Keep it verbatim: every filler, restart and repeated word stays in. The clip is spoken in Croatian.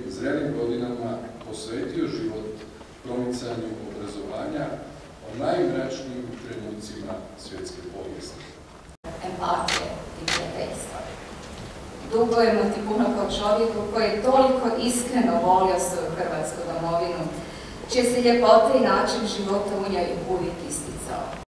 zrelim godinama posvetio život promicanju obrazovanja o najmračnijim trenucima svjetske povijesti. Empatije i prijateljstva. Dugujemo ti puno kao čovjeku koji je toliko iskreno volio svoju hrvatsku domovinu, čije se ljepote i način života u njoj uvijek isticao.